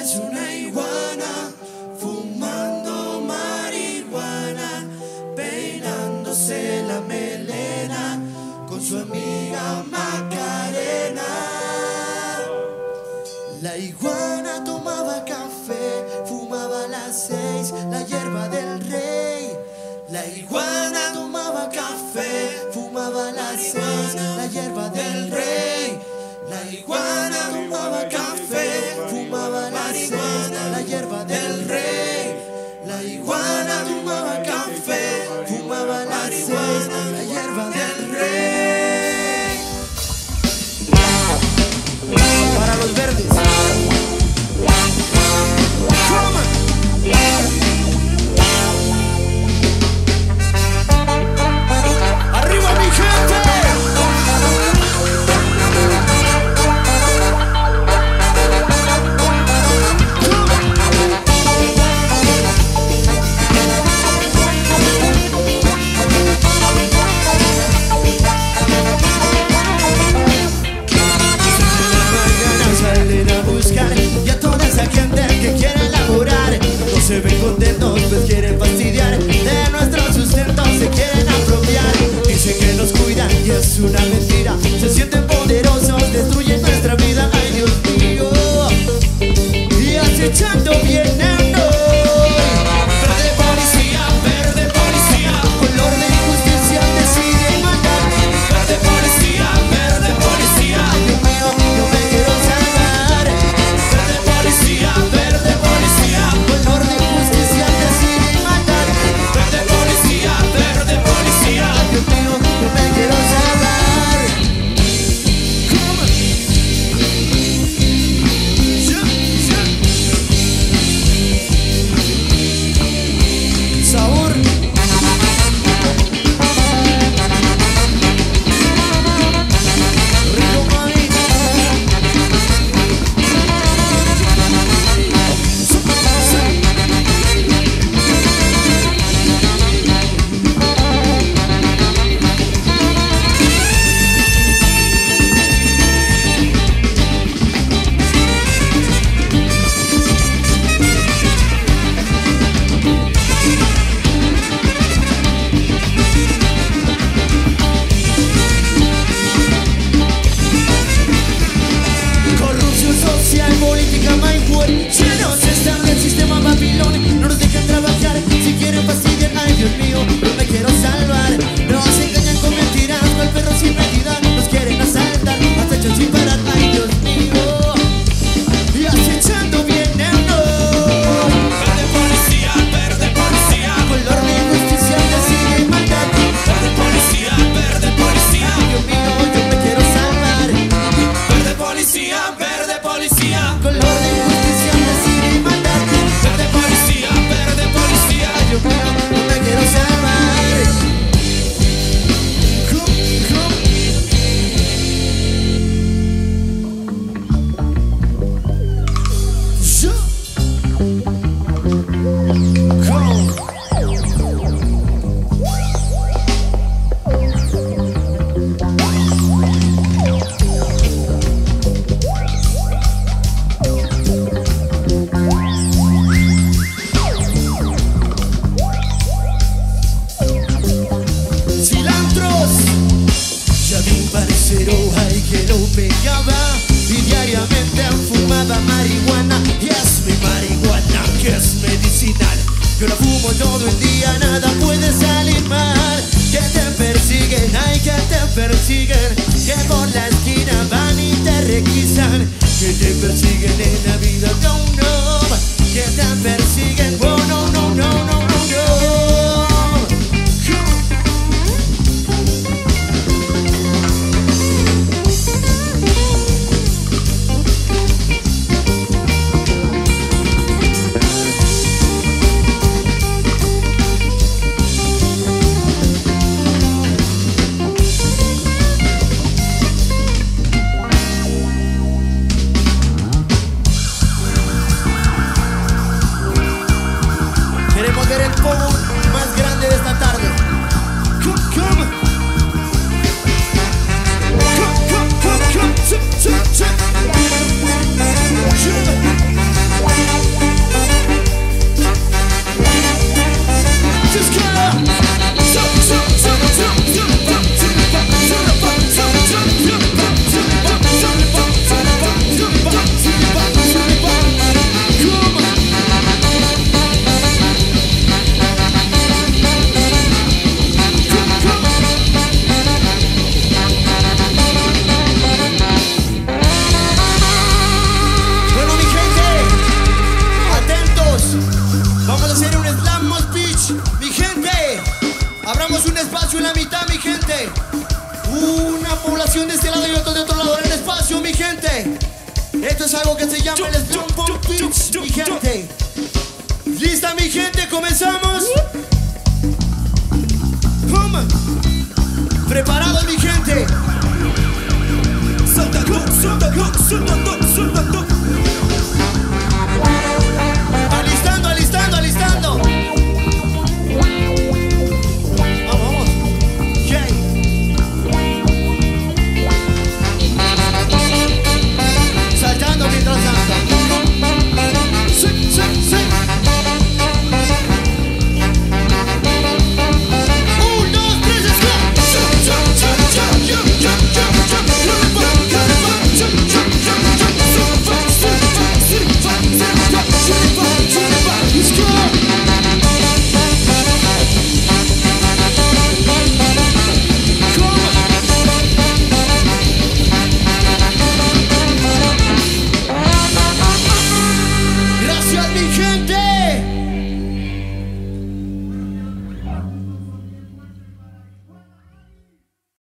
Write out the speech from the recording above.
es una iguana, fumando marihuana, peinándose la melena con su amiga Macarena. La iguana tomaba café, fumaba a las 6 la hierba del rey. La iguana tomaba café, fumaba a las 6 la hierba del rey. La iguana tomaba café, fumaba a las 6 la hierba del rey. La iguana tomaba café, fumaba a las 6 la hierba del rey. Para los verdes. ¡Arriba mi gente! Y a toda esa gente que quiere laburar, no se ven contentos, pues quieren fastidiar. De nuestro sustento se quieren apropiar. Dicen que nos cuidan y es una mentira. Se sienten poderosos, destruyen nuestra vida. Ay Dios mío, y acechando vienen hoy. Verde policía, color de injusticia decide matar. Verde policía, ay Dios mío, yo me quiero salvar. Verde policía, color de injusticia decide matar. Verde policía, ay Dios mío, yo me quiero salvar. Sabor. Rico maíz. Corrupción social, política, mindfuck. Si no se estable el sistema Babilón, no nos dejan trabajar, si quieren fastidiar. Ay Dios mío, yo me quiero salvar. Nos engañan con mentiras, cual perro sin medida. Nos quieren asaltar, hasta echan sin parar. Ay Dios mío, y acechando vienen hoy. Verde policía, color de injusticia decide matar. Verde policía, ay Dios mío, yo me quiero salvar. Verde policía, color de injusticia decide matar. Verde policía, ay Dios mío, yo me quiero salvar. Cilantros. Ya vi un parcero ahí que lo pegaba y diariamente fumaba marihuana. Y es mi marihuana que es medicinal. Yo la fumo todo el día, nada puede salir mal. Que te persiguen, ay que te persiguen. Que por la esquina van y te requisan. Que te persiguen en la vida, no, no. Que te persiguen, oh no, no, no, no, no, no. la mitad, mi gente. Una población de este lado y otro de otro lado en el espacio, mi gente. Esto es algo que se llama el Strong Bomb Twitch, mi gente. ¿Lista, mi gente? ¿Comenzamos? Come on. ¿Preparados, mi gente? Salta, salta, salta, salta, salta.